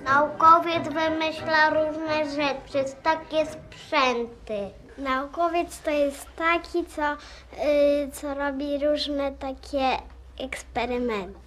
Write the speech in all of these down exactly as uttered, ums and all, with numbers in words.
Naukowiec wymyśla różne rzeczy, takie sprzęty. Naukowiec to jest taki, co, yy, co robi różne takie eksperymenty.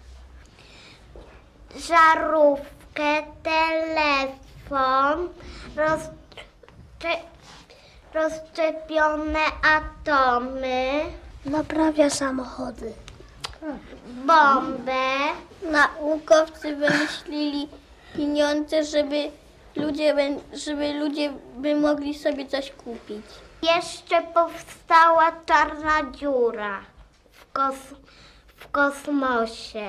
Żarówkę, telefon, rozszcze, rozszczepione atomy, Naprawia samochody. bombę. Naukowcy wymyślili pieniądze, żeby ludzie, żeby ludzie by mogli sobie coś kupić. Jeszcze powstała czarna dziura w, kos w kosmosie.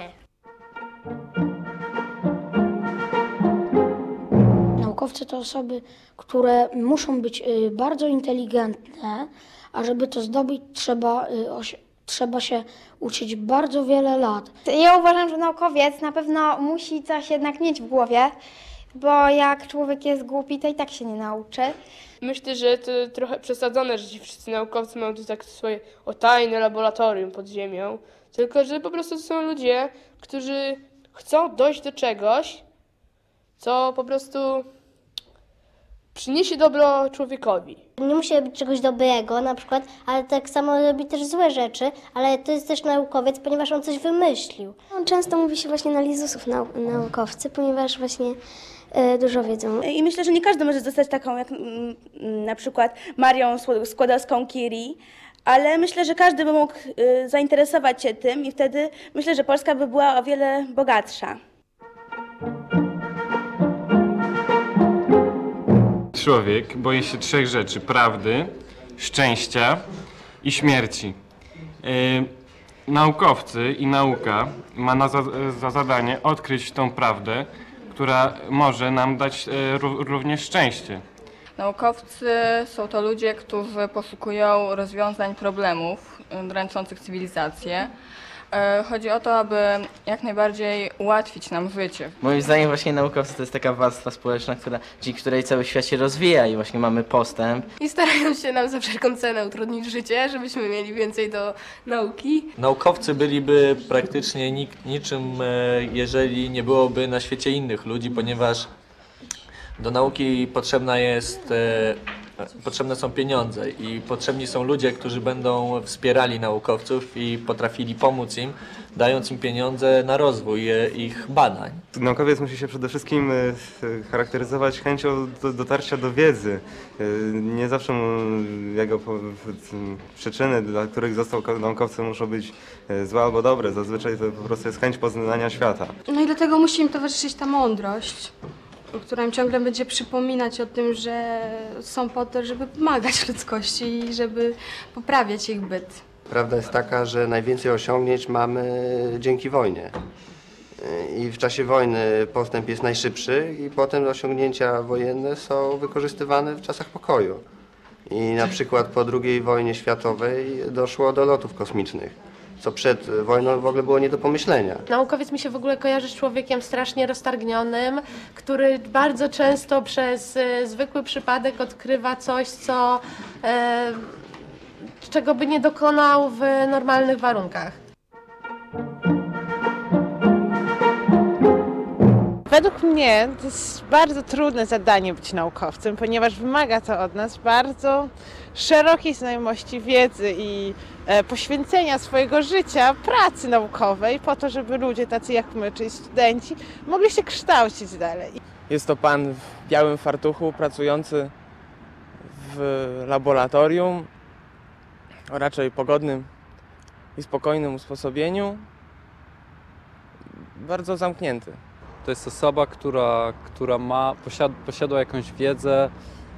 Naukowcy to osoby, które muszą być bardzo inteligentne, a żeby to zdobyć, trzeba, trzeba się uczyć bardzo wiele lat. Ja uważam, że naukowiec na pewno musi coś jednak mieć w głowie, bo jak człowiek jest głupi, to i tak się nie nauczy. Myślę, że to trochę przesadzone, że ci wszyscy naukowcy mają tu tak swoje o tajne laboratorium pod ziemią, tylko że po prostu to są ludzie, którzy chcą dojść do czegoś, co po prostu przyniesie dobro człowiekowi. Nie musi robić czegoś dobrego na przykład, ale tak samo robi też złe rzeczy, ale to jest też naukowiec, ponieważ on coś wymyślił. Często mówi się właśnie na lizusów nau naukowcy, ponieważ właśnie e, dużo wiedzą. I myślę, że nie każdy może zostać taką jak mm, na przykład Marią Skłodowską-Curie, ale myślę, że każdy by mógł y, zainteresować się tym i wtedy myślę, że Polska by była o wiele bogatsza. Człowiek boi się trzech rzeczy: prawdy, szczęścia i śmierci. Yy, naukowcy i nauka ma na za, za zadanie odkryć tą prawdę, która może nam dać yy, również szczęście. Naukowcy są to ludzie, którzy poszukują rozwiązań problemów dręczących cywilizację. Chodzi o to, aby jak najbardziej ułatwić nam życie. Moim zdaniem właśnie naukowcy to jest taka warstwa społeczna, która, dzięki której cały świat się rozwija i właśnie mamy postęp. I starają się nam za wszelką cenę utrudnić życie, żebyśmy mieli więcej do nauki. Naukowcy byliby praktycznie nik niczym, jeżeli nie byłoby na świecie innych ludzi, ponieważ do nauki potrzebna jest, potrzebne są pieniądze i potrzebni są ludzie, którzy będą wspierali naukowców i potrafili pomóc im, dając im pieniądze na rozwój ich badań. Naukowiec musi się przede wszystkim charakteryzować chęcią do, dotarcia do wiedzy. Nie zawsze jego przyczyny, dla których został naukowcem, muszą być złe albo dobre. Zazwyczaj to po prostu jest chęć poznania świata. No i dlatego musi im towarzyszyć ta mądrość, która im ciągle będzie przypominać o tym, że są po to, żeby pomagać ludzkości i żeby poprawiać ich byt. Prawda jest taka, że najwięcej osiągnięć mamy dzięki wojnie. I w czasie wojny postęp jest najszybszy i potem osiągnięcia wojenne są wykorzystywane w czasach pokoju. I na przykład po drugiej wojnie światowej doszło do lotów kosmicznych, co przed wojną w ogóle było nie do pomyślenia. Naukowiec mi się w ogóle kojarzy z człowiekiem strasznie roztargnionym, który bardzo często przez e, zwykły przypadek odkrywa coś, co, e, czego by nie dokonał w normalnych warunkach. Według mnie to jest bardzo trudne zadanie być naukowcem, ponieważ wymaga to od nas bardzo szerokiej znajomości wiedzy i e, poświęcenia swojego życia pracy naukowej po to, żeby ludzie tacy jak my, czyli studenci, mogli się kształcić dalej. Jest to pan w białym fartuchu pracujący w laboratorium o raczej pogodnym i spokojnym usposobieniu, bardzo zamknięty. To jest osoba, która, która ma, posiad, posiadła jakąś wiedzę,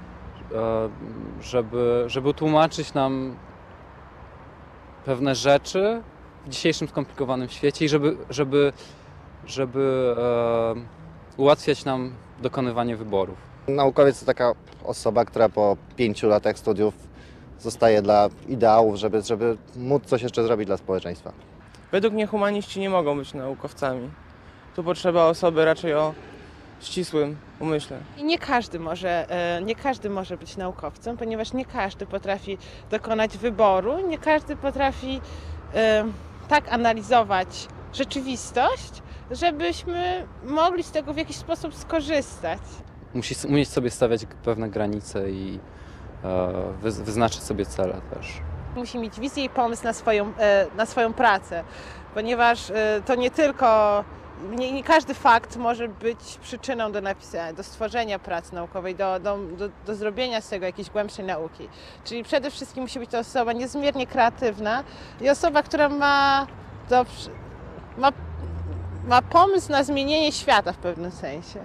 żeby, żeby tłumaczyć nam pewne rzeczy w dzisiejszym skomplikowanym świecie i żeby, żeby, żeby e, ułatwiać nam dokonywanie wyborów. Naukowiec to taka osoba, która po pięciu latach studiów zostaje dla ideałów, żeby, żeby móc coś jeszcze zrobić dla społeczeństwa. Według mnie humaniści nie mogą być naukowcami. Tu potrzeba osoby raczej o ścisłym umyśle. I nie każdy może, nie każdy może być naukowcem, ponieważ nie każdy potrafi dokonać wyboru, nie każdy potrafi tak analizować rzeczywistość, żebyśmy mogli z tego w jakiś sposób skorzystać. Musi s- umieć sobie stawiać pewne granice i e, wy- wyznaczyć sobie cele też. Musi mieć wizję i pomysł na swoją, e, na swoją pracę, ponieważ e, to nie tylko, nie, nie każdy fakt może być przyczyną do napisania, do stworzenia pracy naukowej, do, do, do, do zrobienia z tego jakiejś głębszej nauki. Czyli przede wszystkim musi być to osoba niezmiernie kreatywna i osoba, która ma, do, ma, ma pomysł na zmienienie świata w pewnym sensie.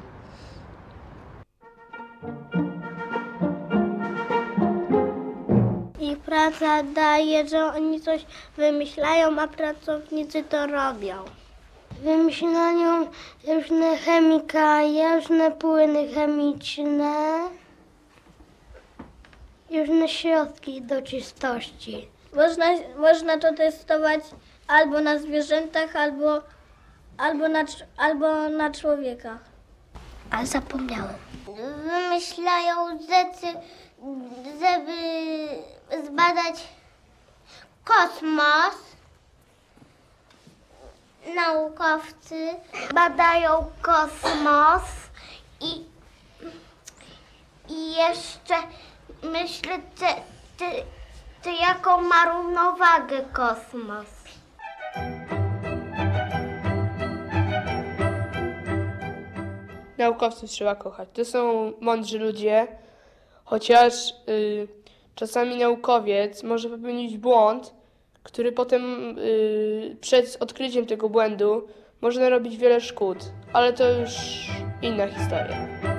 Ich praca daje, że oni coś wymyślają, a pracownicy to robią. Wymyślają różne chemikalia, różne płyny chemiczne, różne środki do czystości. Można, można to testować albo na zwierzętach, albo, albo, na, cz- albo na człowiekach. Ale zapomniałem. Wymyślają rzeczy, żeby zbadać kosmos. Naukowcy badają kosmos i, i jeszcze myślę, czy, czy, czy jaką ma równowagę kosmos. Naukowców trzeba kochać. To są mądrzy ludzie, chociaż y, czasami naukowiec może popełnić błąd, który potem y, przed odkryciem tego błędu może narobić wiele szkód, ale to już inna historia.